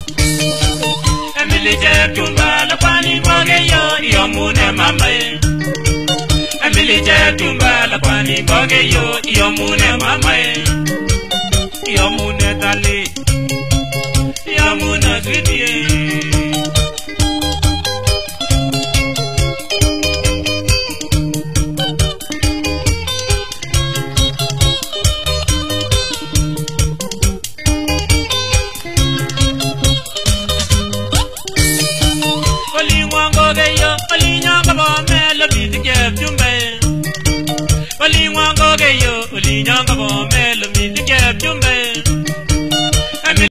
Emily Jetumba la pani boge yo yomune mamae. Emily Jetumba la pani boge yo yomune mamae. Yomune dale, yomune sweetie. Oli nyanga bo melo mi dike jumbe.